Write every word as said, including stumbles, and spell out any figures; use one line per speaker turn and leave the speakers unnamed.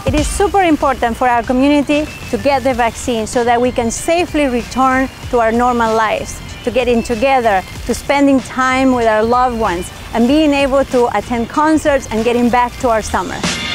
It is super important for our community to get the vaccine so that we can safely return to our normal lives, to getting together, to spending time with our loved ones, and being able to attend concerts and getting back to our summer.